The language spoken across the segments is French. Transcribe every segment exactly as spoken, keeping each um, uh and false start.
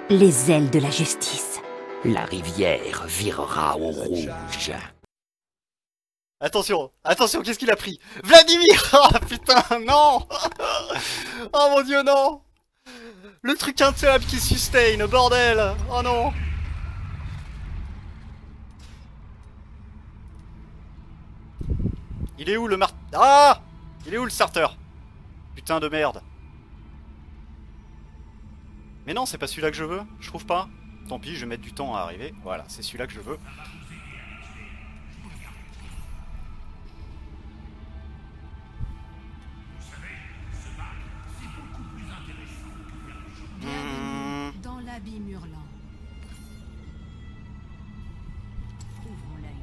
Les ailes de la justice. La rivière virera au rouge. Attention, attention, qu'est-ce qu'il a pris? Vladimir! Oh putain, non! Oh mon dieu, non! Le truc intuable qui sustain, bordel! Oh non! Il est où le mart... Ah! Il est où le starter? Putain de merde. Mais non, c'est pas celui-là que je veux, je trouve pas. Tant pis, je vais mettre du temps à arriver. Voilà, c'est celui-là que je veux. Hmm. Dans l'abîme hurlant. Ouvrons l'œil.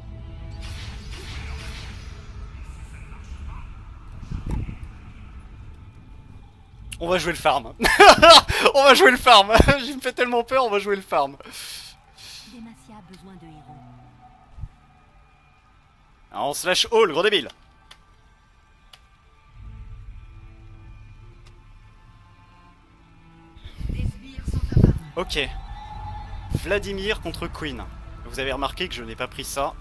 On va jouer le farm. On va jouer le farm. Il me fait tellement peur, on va jouer le farm. Demacia a besoin de héros. Ah, on slash all, gros débile. Ok. Vladimir contre Queen. Vous avez remarqué que je n'ai pas pris ça.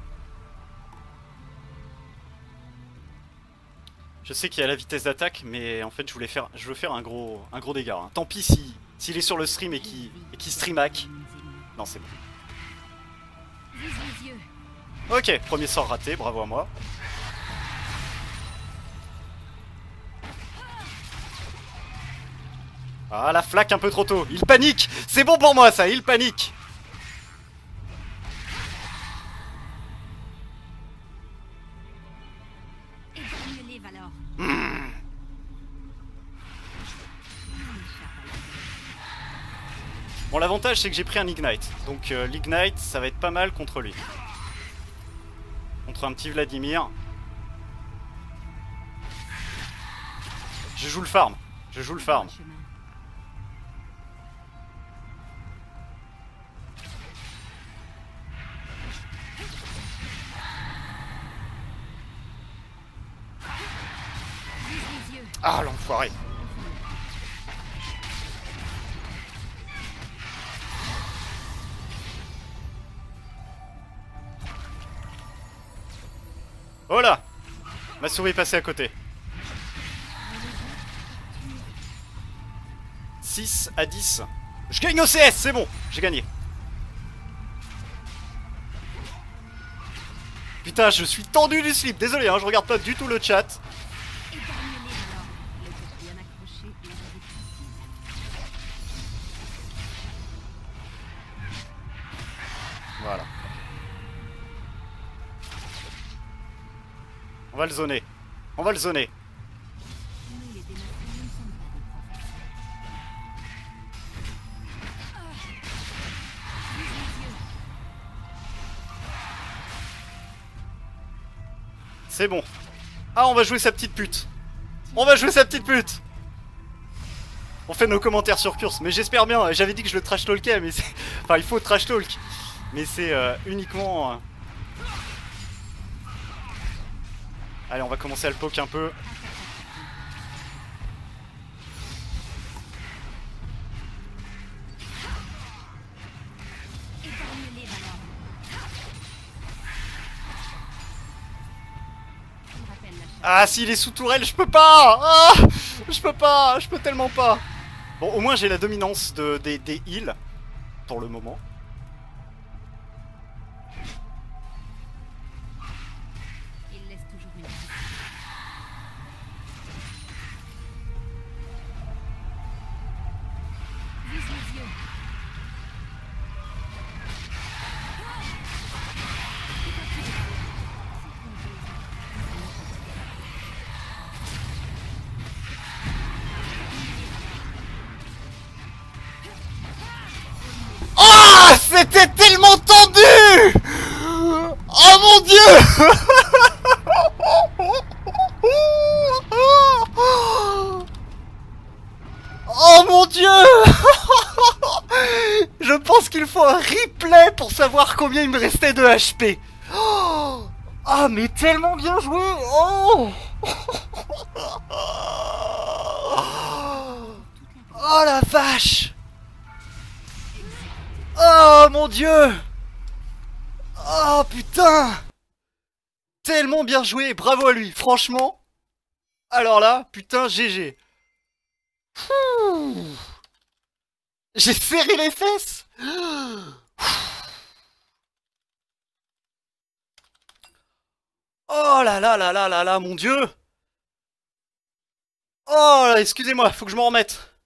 Je sais qu'il y a la vitesse d'attaque, mais en fait je voulais faire, je veux faire un gros, un gros dégât. Hein. Tant pis si, s'il est sur le stream et qui, et qui stream hack. Non, c'est bon. Ok, premier sort raté, bravo à moi. Ah, la flaque un peu trop tôt. Il panique. C'est bon pour moi ça, il panique. Mmh. Bon, l'avantage c'est que j'ai pris un Ignite. Donc euh, l'Ignite ça va être pas mal contre lui. Contre un petit Vladimir. Je joue le farm. Je joue le farm. Ah, l'enfoiré. Oh là! Ma souris est passée à côté. six à dix. Je gagne au C S, c'est bon, j'ai gagné. Putain, je suis tendu du slip, désolé, hein, je regarde pas du tout le chat. Voilà. On va le zoner. On va le zoner. C'est bon. Ah, on va jouer sa petite pute. On va jouer sa petite pute. On fait nos commentaires sur Curse, mais j'espère bien. J'avais dit que je le trash talkais, mais c'est... Enfin, il faut trash talk. Mais c'est euh, uniquement... Euh... Allez, on va commencer à le poke un peu. Ah, s'il est sous tourelle, je peux pas. Ah, je peux pas, je peux tellement pas. Bon, au moins j'ai la dominance de, des, des heals, pour le moment. Il laisse toujours une... Vise les yeux. Ah, c'était tellement tendu. Oh mon dieu. Oh mon dieu. Je pense qu'il faut un replay pour savoir combien il me restait de H P. Ah, mais tellement bien joué. Oh. Oh la vache. mon dieu! Oh putain! Tellement bien joué, bravo à lui, franchement. Alors là, putain, G G. J'ai serré les fesses. Oh là là là là là là, mon dieu. Oh là, excusez-moi, faut que je m'en remette.